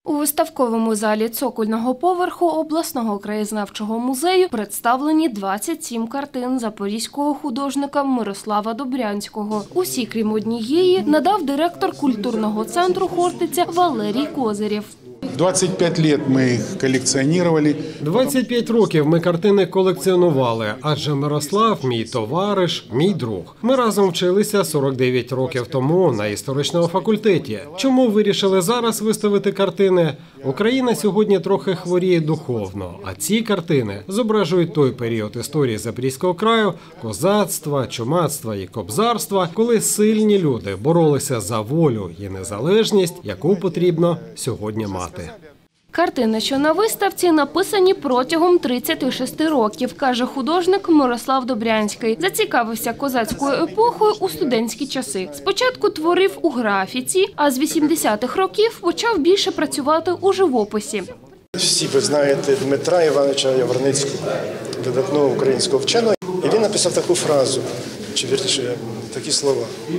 У виставковому залі цокольного поверху обласного краєзнавчого музею представлені 27 картин запорізького художника Мирослава Добрянського. Усі, крім однієї, надав директор культурного центру «Хортиця» Валерій Козирєв. 25 років ми їх колекціонували. 25 років ми картини колекціонували, адже Мирослав – мій товариш, мій друг. Ми разом вчилися 49 років тому на історичному факультеті. Чому вирішили зараз виставити картини? Україна сьогодні трохи хворіє духовно, а ці картини зображують той період історії Запорізького краю – козацтва, чумацтва і кобзарства, коли сильні люди боролися за волю і незалежність, яку потрібно сьогодні мати. Картини, що на виставці, написані протягом 36 років, каже художник Мирослав Добрянський. Зацікавився козацькою епохою у студентські часи. Спочатку творив у графіці, а з 80-х років почав більше працювати у живописі. Всі ви знаєте Дмитра Івановича Яворницького, видатного українського вченого. І він написав таку фразу, чи вірніше, такі слова.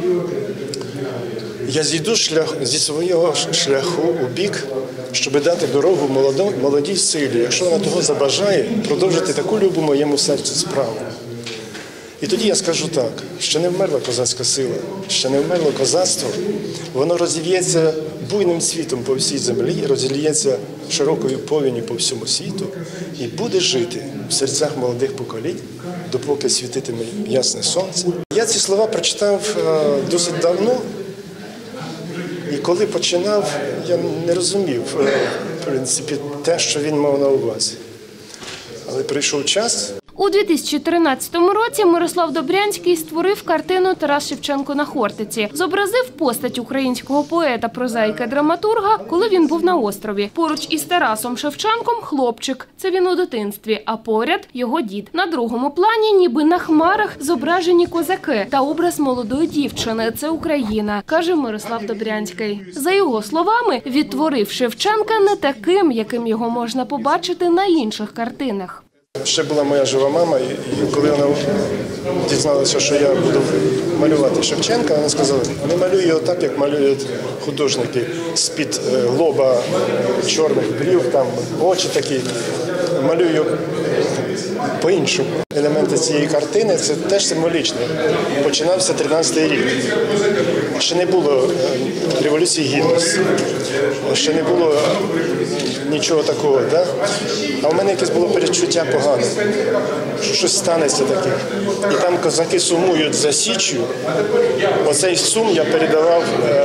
«Я зійду зі свого шляху у бік, щоб дати дорогу молодій силі, якщо вона того забажає, продовжити таку любу моєму серцю справу». І тоді я скажу так, ще не вмерла козацька сила, ще не вмерло козацтво, воно розільється буйним світом по всій землі, розільється широкою повінню по всьому світу і буде жити в серцях молодих поколінь, допоки світитиме ясне сонце. Я ці слова прочитав досить давно, і коли починав, я не розумів, в принципі, те, що він мав на увазі. Але прийшов час. У 2013 році Мирослав Добрянський створив картину «Тарас Шевченко на Хортиці». Зобразив постать українського поета, прозаїка, драматурга, коли він був на острові. Поруч із Тарасом Шевченком – хлопчик. Це він у дитинстві, а поряд – його дід. На другому плані, ніби на хмарах, зображені козаки та образ молодої дівчини – це Україна, каже Мирослав Добрянський. За його словами, відтворив Шевченка не таким, яким його можна побачити на інших картинах. Ще була моя жива мама, і коли вона дізналася, що я буду малювати Шевченка, вона сказала, не малюй його так, як малюють художники, з-під лоба чорних брів, там очі такі, малюй його по-іншому. Елементи цієї картини – це теж символічно. Починався 13-й рік. Ще не було Революції Гідності, ще не було нічого такого. Да? А в мене якесь було передчуття погане, що щось станеться таке. І там козаки сумують за Січчю. Оцей сум я передавав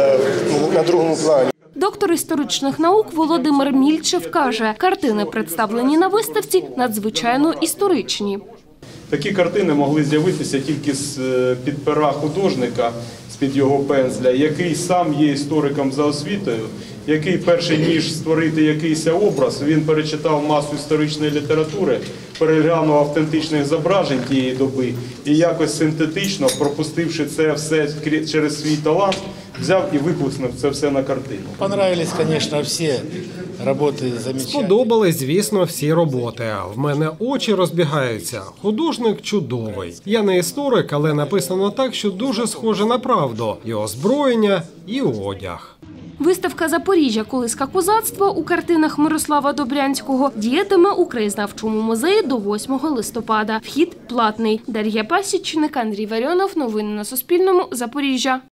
на другому плані. Доктор історичних наук Володимир Мільчев каже, картини, представлені на виставці, надзвичайно історичні. Такі картини могли з'явитися тільки з-під пера художника, з-під його пензля, який сам є істориком за освітою, який перший ніж створити якийсь образ, він перечитав масу історичної літератури, переглянув автентичних зображень тієї доби і якось синтетично, пропустивши це все через свій талант, взяв і виплеснув це все на картину. Понравились, звісно, всі роботи замечательні. Сподобались, звісно, всі роботи. В мене очі розбігаються. Художник чудовий. Я не історик, але написано так, що дуже схоже на правду. І озброєння, і одяг. Виставка «Запоріжжя. Колиска козацтва» у картинах Мирослава Добрянського діятиме у краєзнавчому музеї до 8 листопада. Вхід платний. Дар'я Пасічник, Андрій Варіонов. Новини на Суспільному. Запоріжжя.